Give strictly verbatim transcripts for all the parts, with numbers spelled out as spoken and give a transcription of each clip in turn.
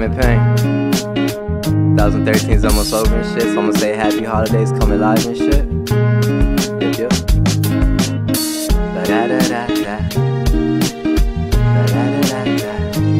in pain. twenty thirteen is almost over and shit, so I'ma say happy holidays coming live and shit. Yep, yep. Ba-da-da-da-da. Ba-da-da-da-da.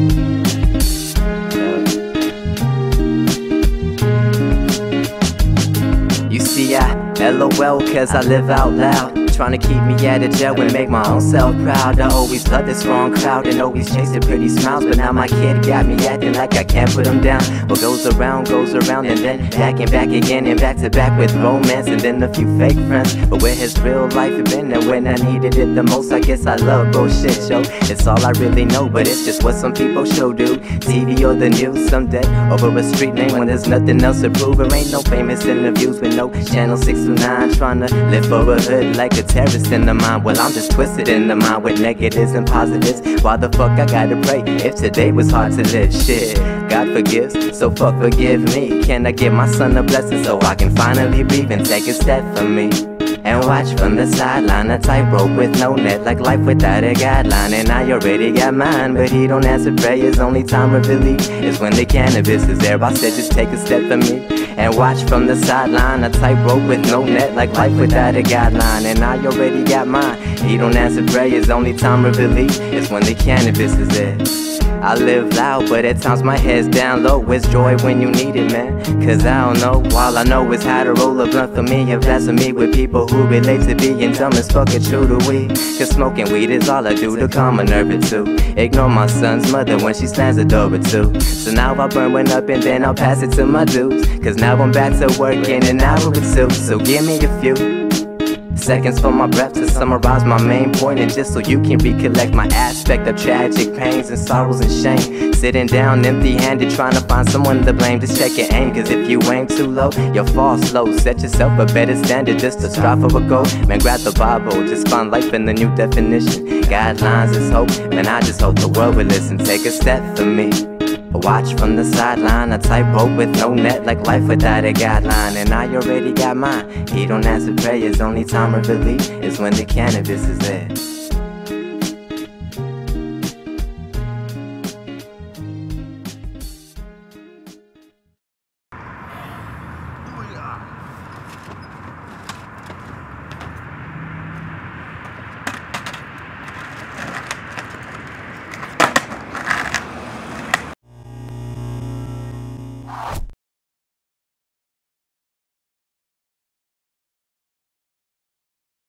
Yep. You see, I LOL cause I live out loud, trying to keep me out of jail and make my own self proud. I always loved this wrong crowd and always chasing pretty smiles, but now my kid got me acting like I can't put him down. What goes around goes around, and then back and back again, and back to back with romance, and then a few fake friends. But where has real life been? And when I needed it the most, I guess I love bullshit, yo. It's all I really know, but it's just what some people show do. T V or the news someday, over a street name when there's nothing else to prove. There ain't no famous interviews with no channel six two nine, trying to live for a hood like a terrorist in the mind. Well, I'm just twisted in the mind with negatives and positives. Why the fuck I gotta pray if today was hard to live? Shit, God forgives, so fuck forgive me. Can I give my son a blessing so I can finally breathe and take a step for me? And watch from the sideline, a tightrope with no net, like life without a guideline. And I already got mine, but he don't answer prayers. Only time of relief is when the cannabis is there. I said just take a step for me and watch from the sideline, a tightrope with no net, like life without a guideline. And I already got mine, he don't answer prayers. Only time of relief is when the cannabis is there. I live loud, but at times my head's down low. Where's joy when you need it, man? Cause I don't know. All I know is how to roll a blunt for me and blasphemy with people who relate to being dumb as fuck and true to weed. Cause smoking weed is all I do to calm my nerve too. Ignore my son's mother when she slams the door or two. So now I burn one up and then I'll pass it to my dudes. Cause now I'm back to work in an hour or two. So give me a few seconds for my breath to summarize my main point, and just so you can recollect my aspect of tragic pains and sorrows and shame. Sitting down empty-handed trying to find someone to blame. Just check your aim, cause if you aim too low, you'll fall slow. Set yourself a better standard just to strive for a goal. Man, grab the Bible, just find life in the new definition. Guidelines is hope, man, I just hope the world will listen. Take a step for me. Watch from the sideline, a tightrope with no net, like life without a guideline. And I already got mine, he don't answer prayers. Only time of relief is when the cannabis is there.